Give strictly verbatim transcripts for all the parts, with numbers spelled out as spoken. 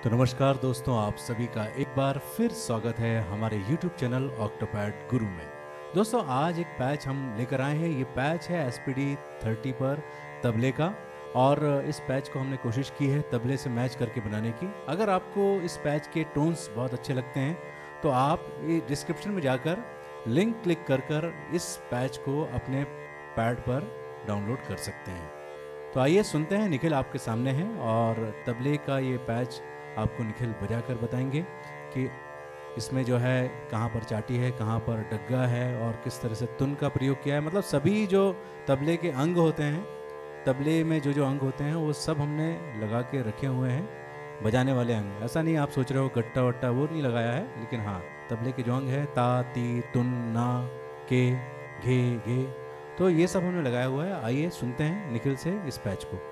तो नमस्कार दोस्तों, आप सभी का एक बार फिर स्वागत है हमारे YouTube चैनल ऑक्टोपैड गुरु में। दोस्तों, आज एक पैच हम लेकर आए हैं। ये पैच है एस पी डी थर्टी पर तबले का, और इस पैच को हमने कोशिश की है तबले से मैच करके बनाने की। अगर आपको इस पैच के टोन्स बहुत अच्छे लगते हैं तो आप ये डिस्क्रिप्शन में जाकर लिंक क्लिक कर कर इस पैच को अपने पैड पर डाउनलोड कर सकते हैं। तो आइए सुनते हैं, निखिल आपके सामने हैं और तबले का ये पैच आपको निखिल बजा कर बताएंगे कि इसमें जो है कहाँ पर चाटी है, कहाँ पर डग्गा है और किस तरह से तुन का प्रयोग किया है। मतलब सभी जो तबले के अंग होते हैं, तबले में जो जो अंग होते हैं वो सब हमने लगा के रखे हुए हैं, बजाने वाले अंग। ऐसा नहीं आप सोच रहे हो गट्टा वट्टा वो नहीं लगाया है, लेकिन हाँ तबले के जो अंग है ता ती तुन ना के घे घे, तो ये सब हमने लगाया हुआ है। आइए सुनते हैं निखिल से इस पैच को।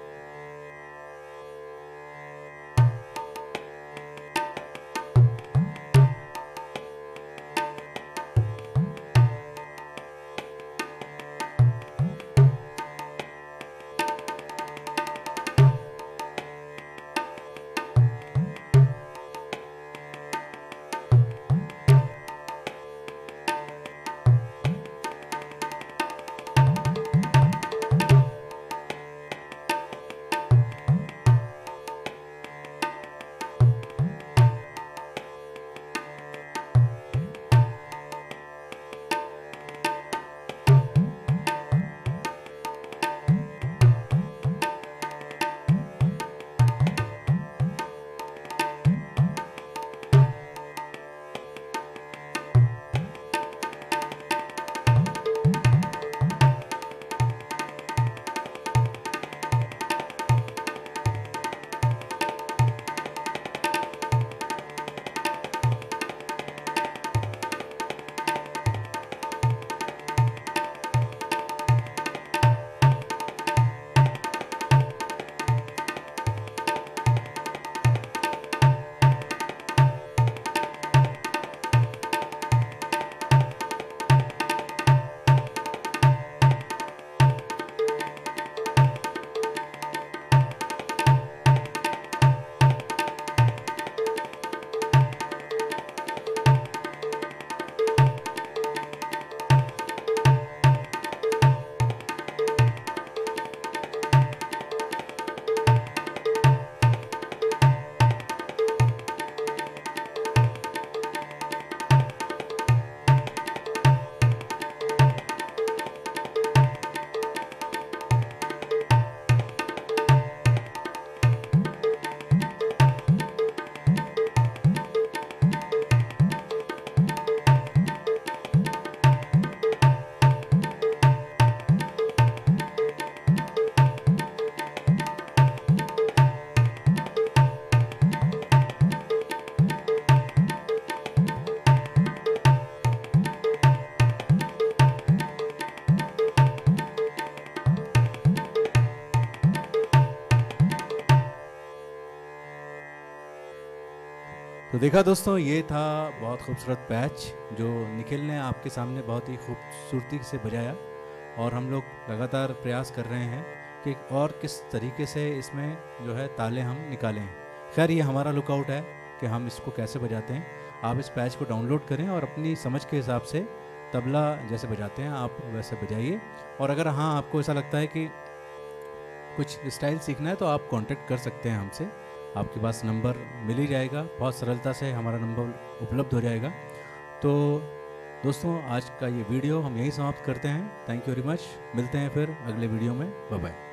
तो देखा दोस्तों, ये था बहुत खूबसूरत पैच जो निखिल ने आपके सामने बहुत ही खूबसूरती से बजाया, और हम लोग लगातार प्रयास कर रहे हैं कि और किस तरीके से इसमें जो है ताले हम निकालें। खैर, ये हमारा लुकआउट है कि हम इसको कैसे बजाते हैं। आप इस पैच को डाउनलोड करें और अपनी समझ के हिसाब से तबला जैसे बजाते हैं आप वैसे बजाइए। और अगर हाँ आपको ऐसा लगता है कि कुछ स्टाइल सीखना है तो आप कांटेक्ट कर सकते हैं हमसे, आपके पास नंबर मिल ही जाएगा, बहुत सरलता से हमारा नंबर उपलब्ध हो जाएगा। तो दोस्तों, आज का ये वीडियो हम यहीं समाप्त करते हैं। Thank you very much. मिलते हैं फिर अगले वीडियो में। Bye bye.